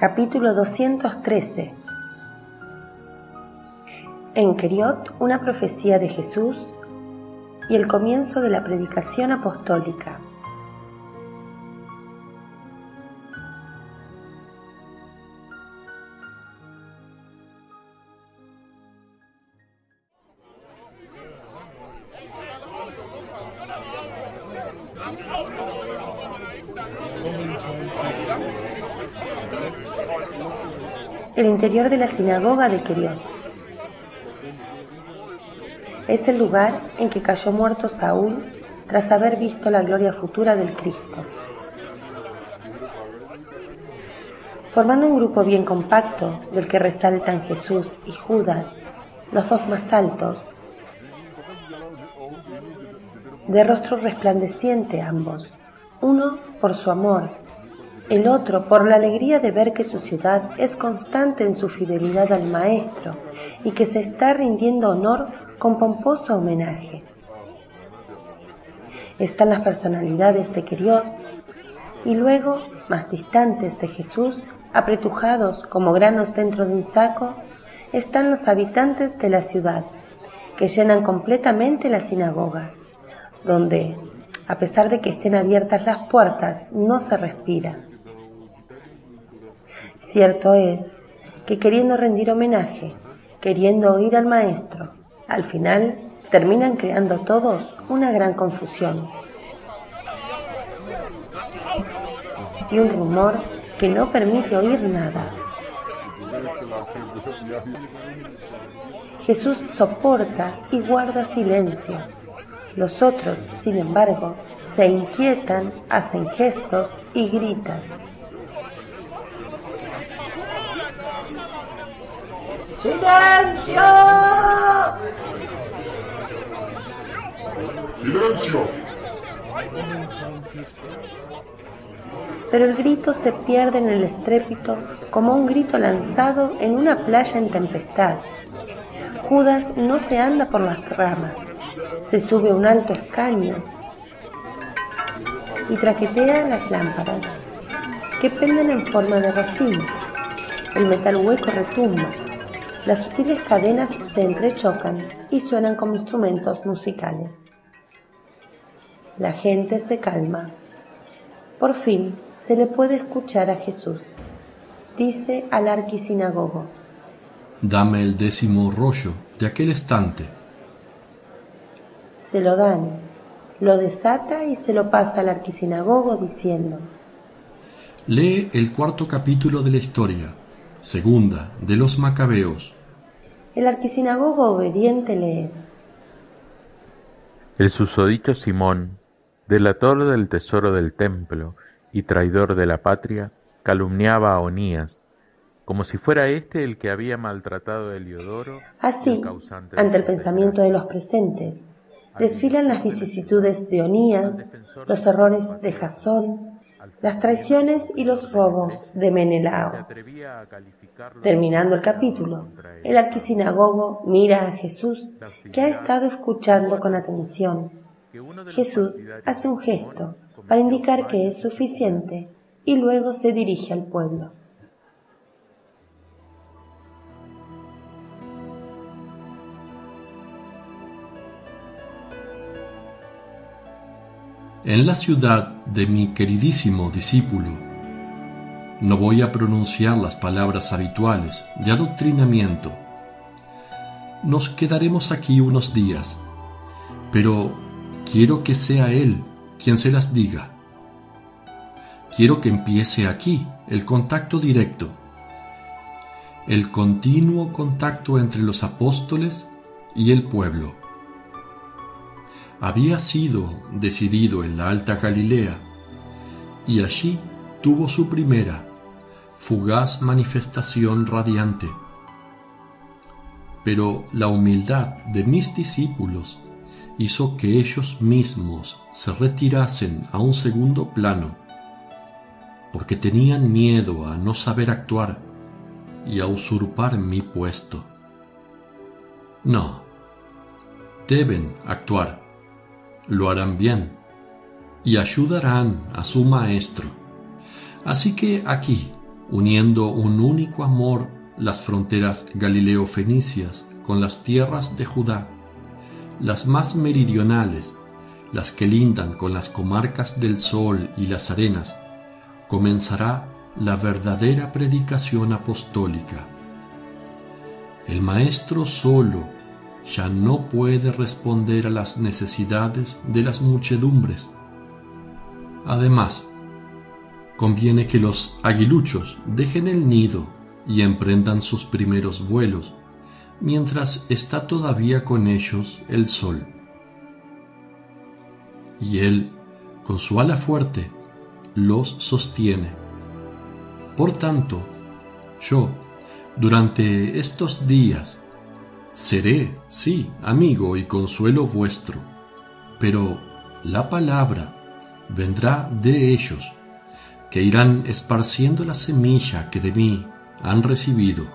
Capítulo 213. En Queriot, una profecía de Jesús y el comienzo de la predicación apostólica. El interior de la sinagoga de Queriot. Es el lugar en que cayó muerto Saúl tras haber visto la gloria futura del Cristo. Formando un grupo bien compacto del que resaltan Jesús y Judas, los dos más altos, de rostro resplandeciente ambos, uno por su amor, el otro por la alegría de ver que su ciudad es constante en su fidelidad al Maestro y que se está rindiendo honor con pomposo homenaje. Están las personalidades de Queriot y luego, más distantes de Jesús, apretujados como granos dentro de un saco, están los habitantes de la ciudad, que llenan completamente la sinagoga, donde, a pesar de que estén abiertas las puertas, no se respira. Cierto es que queriendo rendir homenaje, queriendo oír al Maestro, al final terminan creando todos una gran confusión y un rumor que no permite oír nada. Jesús soporta y guarda silencio. Los otros, sin embargo, se inquietan, hacen gestos y gritan. ¡Silencio! ¡Silencio! Pero el grito se pierde en el estrépito como un grito lanzado en una playa en tempestad. Judas no se anda por las ramas, se sube a un alto escaño y traquetea las lámparas, que penden en forma de racimo. El metal hueco retumba, las sutiles cadenas se entrechocan y suenan como instrumentos musicales. La gente se calma. Por fin se le puede escuchar a Jesús. Dice al arquisinagogo: «Dame el 10º rollo de aquel estante». Se lo dan, lo desata y se lo pasa al arquisinagogo diciendo: «Lee el 4º capítulo de la historia, segunda de los Macabeos». El arquisinagogo obediente lee: El susodicho Simón, delator del tesoro del templo y traidor de la patria, calumniaba a Onías, como si fuera éste el que había maltratado a Heliodoro. Así, ante el pensamiento de los presentes, desfilan las vicisitudes de Onías, los errores de Jasón, las traiciones y los robos de Menelao. Terminando el capítulo, el arquisinagogo mira a Jesús, que ha estado escuchando con atención. Jesús hace un gesto para indicar que es suficiente y luego se dirige al pueblo. En la ciudad de mi queridísimo discípulo, no voy a pronunciar las palabras habituales de adoctrinamiento. Nos quedaremos aquí unos días, pero quiero que sea Él quien se las diga. Quiero que empiece aquí el contacto directo, el continuo contacto entre los apóstoles y el pueblo. Había sido decidido en la Alta Galilea, y allí tuvo su primera, fugaz manifestación radiante. Pero la humildad de mis discípulos hizo que ellos mismos se retirasen a un segundo plano, porque tenían miedo a no saber actuar y a usurpar mi puesto. No, deben actuar. Lo harán bien y ayudarán a su maestro. Así que aquí, uniendo un único amor las fronteras galileo-fenicias con las tierras de Judá, las más meridionales, las que lindan con las comarcas del Sol y las Arenas, comenzará la verdadera predicación apostólica. El Maestro solo ya no puede responder a las necesidades de las muchedumbres. Además, conviene que los aguiluchos dejen el nido y emprendan sus primeros vuelos, mientras está todavía con ellos el sol. Y él, con su ala fuerte, los sostiene. Por tanto, yo, durante estos días, seré, sí, amigo y consuelo vuestro, pero la palabra vendrá de ellos, que irán esparciendo la semilla que de mí han recibido.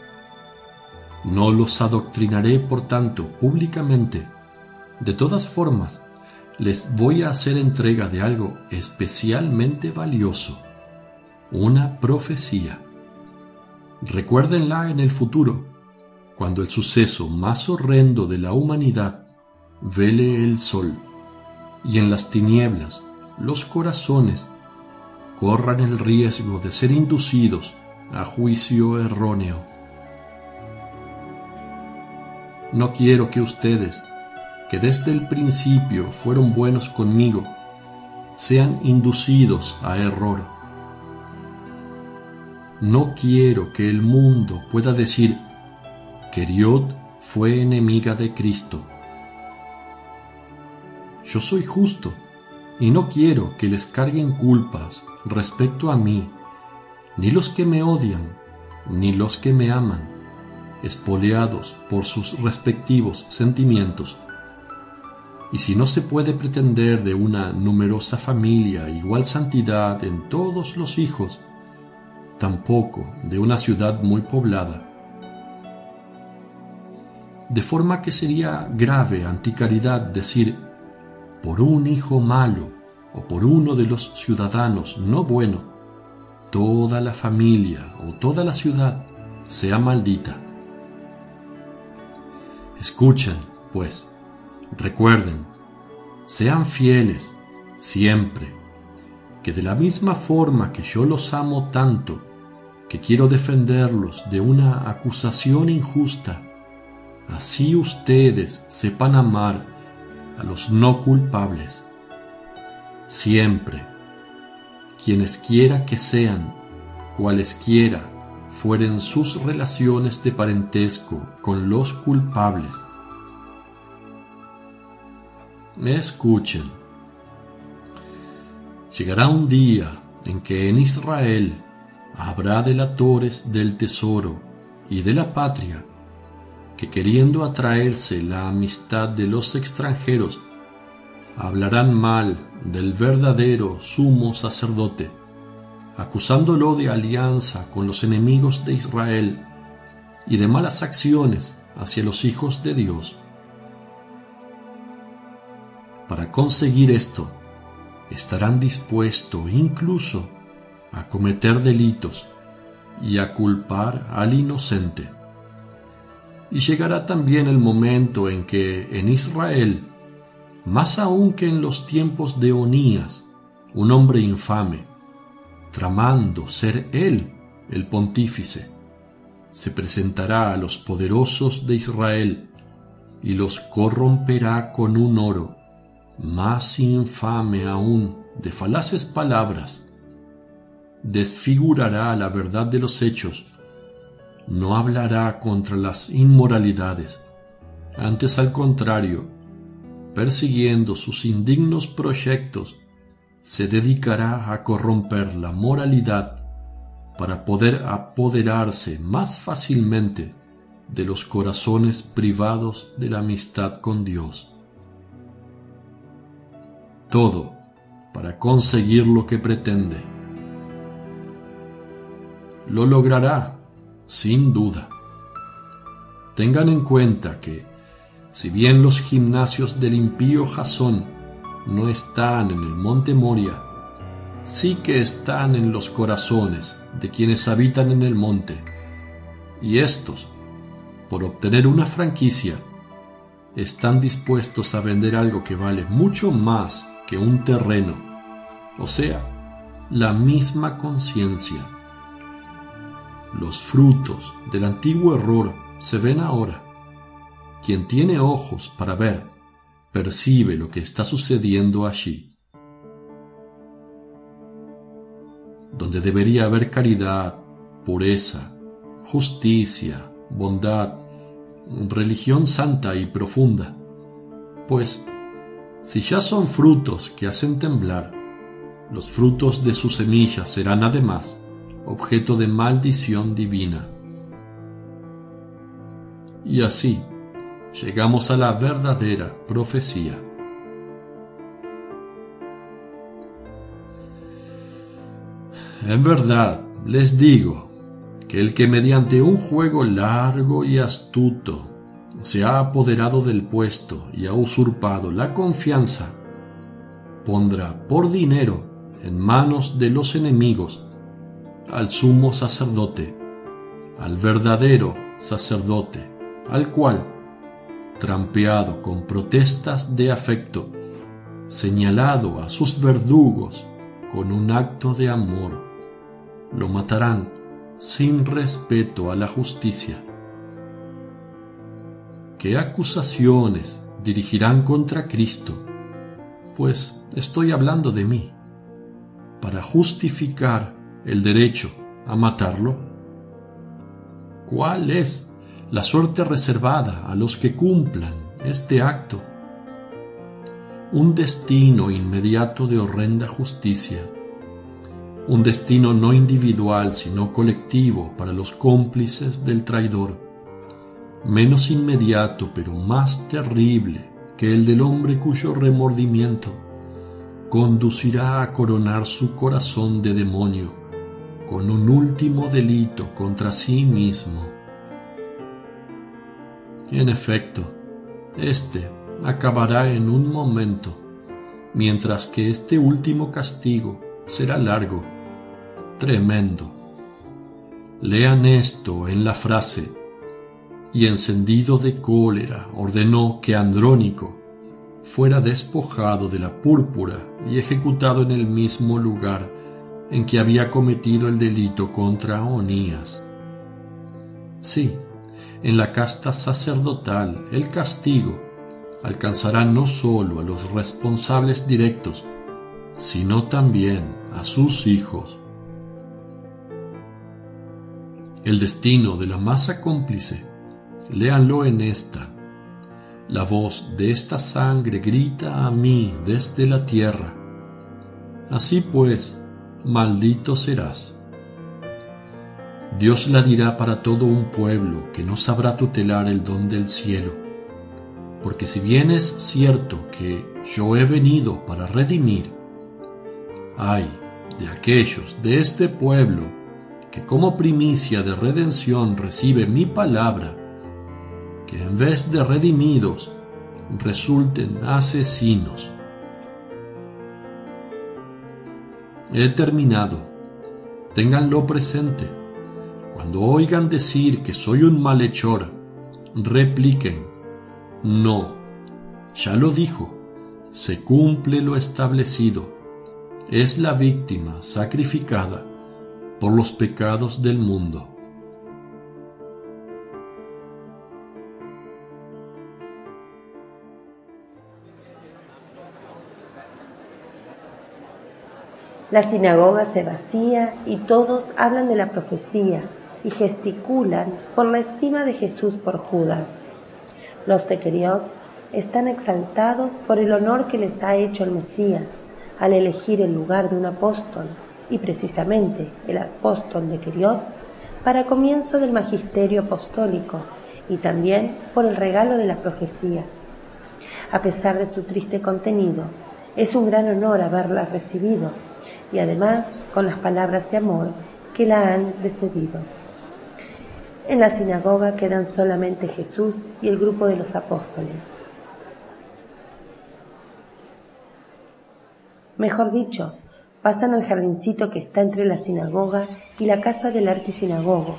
No los adoctrinaré, por tanto, públicamente. De todas formas, les voy a hacer entrega de algo especialmente valioso, una profecía. Recuérdenla en el futuro, cuando el suceso más horrendo de la humanidad vele el sol, y en las tinieblas los corazones corran el riesgo de ser inducidos a juicio erróneo. No quiero que ustedes, que desde el principio fueron buenos conmigo, sean inducidos a error. No quiero que el mundo pueda decir que Heriot fue enemiga de Cristo. Yo soy justo y no quiero que les carguen culpas respecto a mí, ni los que me odian, ni los que me aman, espoleados por sus respectivos sentimientos. Y si no se puede pretender de una numerosa familia igual santidad en todos los hijos, tampoco de una ciudad muy poblada. De forma que sería grave anticaridad decir, por un hijo malo o por uno de los ciudadanos no bueno, toda la familia o toda la ciudad sea maldita. Escuchen, pues, recuerden, sean fieles siempre, que de la misma forma que yo los amo tanto, que quiero defenderlos de una acusación injusta, así ustedes sepan amar a los no culpables. Siempre, quienesquiera que sean, cualesquiera fueren sus relaciones de parentesco con los culpables. Escuchen. Llegará un día en que en Israel habrá delatores del tesoro y de la patria que, queriendo atraerse la amistad de los extranjeros, hablarán mal del verdadero sumo sacerdote, acusándolo de alianza con los enemigos de Israel y de malas acciones hacia los hijos de Dios. Para conseguir esto, estarán dispuestos incluso a cometer delitos y a culpar al inocente. Y llegará también el momento en que en Israel, más aún que en los tiempos de Onías, un hombre infame, tramando ser él el pontífice, se presentará a los poderosos de Israel y los corromperá con un oro más infame aún de falaces palabras. Desfigurará la verdad de los hechos, no hablará contra las inmoralidades, antes al contrario, persiguiendo sus indignos proyectos, se dedicará a corromper la moralidad para poder apoderarse más fácilmente de los corazones privados de la amistad con Dios. Todo para conseguir lo que pretende. Lo logrará, sin duda. Tengan en cuenta que, si bien los gimnasios del impío Jasón no están en el monte Moria, sí que están en los corazones de quienes habitan en el monte, y estos, por obtener una franquicia, están dispuestos a vender algo que vale mucho más que un terreno, o sea, la misma conciencia. Los frutos del antiguo error se ven ahora. Quien tiene ojos para ver, percibe lo que está sucediendo allí. Donde debería haber caridad, pureza, justicia, bondad, religión santa y profunda, pues si ya son frutos que hacen temblar, los frutos de sus semillas serán además objeto de maldición divina. Y así llegamos a la verdadera profecía. En verdad les digo que el que mediante un juego largo y astuto se ha apoderado del puesto y ha usurpado la confianza, pondrá por dinero en manos de los enemigos al sumo sacerdote, al verdadero sacerdote, al cual, trampeado con protestas de afecto, señalado a sus verdugos con un acto de amor, lo matarán sin respeto a la justicia. ¿Qué acusaciones dirigirán contra Cristo? Pues estoy hablando de mí, para justificar el derecho a matarlo. ¿Cuál es la suerte reservada a los que cumplan este acto? Un destino inmediato de horrenda justicia, un destino no individual sino colectivo para los cómplices del traidor, menos inmediato pero más terrible que el del hombre cuyo remordimiento conducirá a coronar su corazón de demonio con un último delito contra sí mismo. En efecto, este acabará en un momento, mientras que este último castigo será largo, tremendo. Lean esto en la frase: y encendido de cólera ordenó que Andrónico fuera despojado de la púrpura y ejecutado en el mismo lugar en que había cometido el delito contra Onías. Sí, en la casta sacerdotal el castigo alcanzará no solo a los responsables directos, sino también a sus hijos. El destino de la masa cómplice, léanlo en esta: la voz de esta sangre grita a mí desde la tierra. Así pues, maldito serás. Dios la dirá para todo un pueblo que no sabrá tutelar el don del cielo, porque si bien es cierto que yo he venido para redimir, ay de aquellos de este pueblo que como primicia de redención recibe mi palabra, que en vez de redimidos resulten asesinos. He terminado. Ténganlo presente. Cuando oigan decir que soy un malhechor, repliquen: no, ya lo dijo, se cumple lo establecido. Es la víctima sacrificada por los pecados del mundo. La sinagoga se vacía y todos hablan de la profecía y gesticulan por la estima de Jesús por Judas. Los de Queriot están exaltados por el honor que les ha hecho el Mesías al elegir el lugar de un apóstol, y precisamente el apóstol de Queriot, para comienzo del magisterio apostólico, y también por el regalo de la profecía. A pesar de su triste contenido, es un gran honor haberla recibido, y además con las palabras de amor que la han precedido. En la sinagoga quedan solamente Jesús y el grupo de los apóstoles. Mejor dicho, Pasan al jardincito que está entre la sinagoga y la casa del arquisinagogo.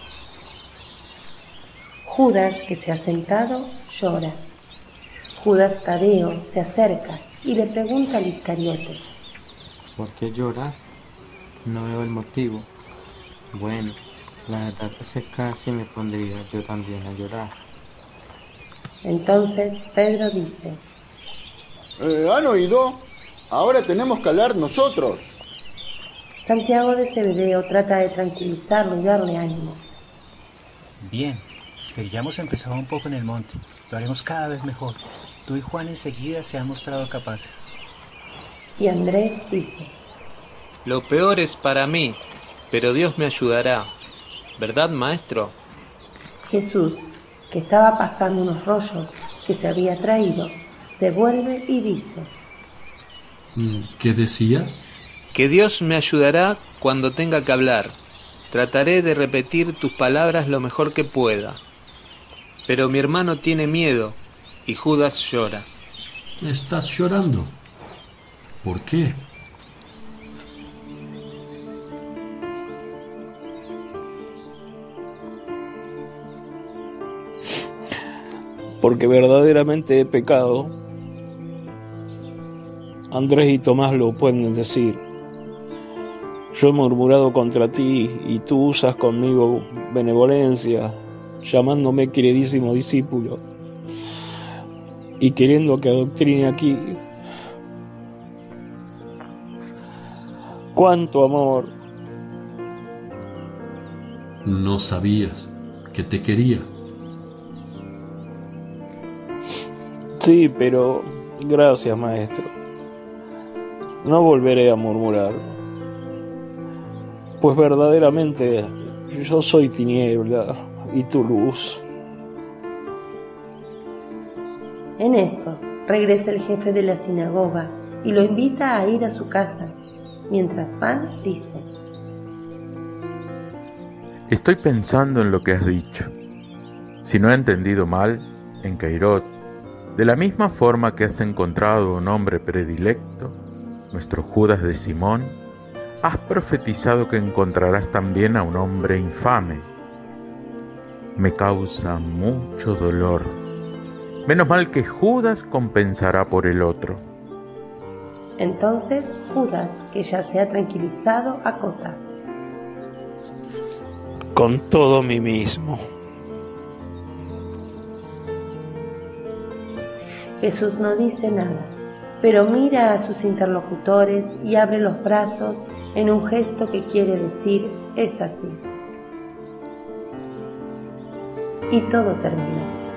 Judas, que se ha sentado, llora. Judas Tadeo se acerca y le pregunta al Iscariote: ¿por qué lloras? No veo el motivo. Bueno, la verdad es que casi me pondría yo también a llorar. Entonces Pedro dice: ¿Han oído? Ahora tenemos que hablar nosotros. Santiago de Zebedeo trata de tranquilizarlo y darle ánimo. Bien, pero ya hemos empezado un poco en el monte. Lo haremos cada vez mejor. Tú y Juan enseguida se han mostrado capaces. Y Andrés dice: lo peor es para mí, pero Dios me ayudará. ¿Verdad, maestro? Jesús, que estaba pasando unos rollos que se había traído, se vuelve y dice: ¿qué decías? Que Dios me ayudará cuando tenga que hablar. Trataré de repetir tus palabras lo mejor que pueda. Pero mi hermano tiene miedo y Judas llora. ¿Estás llorando? ¿Por qué? Porque verdaderamente he pecado. Andrés y Tomás lo pueden decir. Yo he murmurado contra ti y tú usas conmigo benevolencia, llamándome queridísimo discípulo y queriendo que adoctrine aquí. ¡Cuánto amor! No sabías que te quería. Sí, pero gracias, maestro. No volveré a murmurar, pues verdaderamente yo soy tiniebla y tu luz. En esto regresa el jefe de la sinagoga y lo invita a ir a su casa. Mientras van, dice: Estoy pensando en lo que has dicho. Si no he entendido mal, en Cairot, de la misma forma que has encontrado un hombre predilecto, nuestro Judas de Simón, has profetizado que encontrarás también a un hombre infame. Me causa mucho dolor. Menos mal que Judas compensará por el otro. Entonces Judas, que ya se ha tranquilizado, acota: con todo mí mismo. Jesús no dice nada, pero mira a sus interlocutores y abre los brazos en un gesto que quiere decir: es así. Y todo terminó.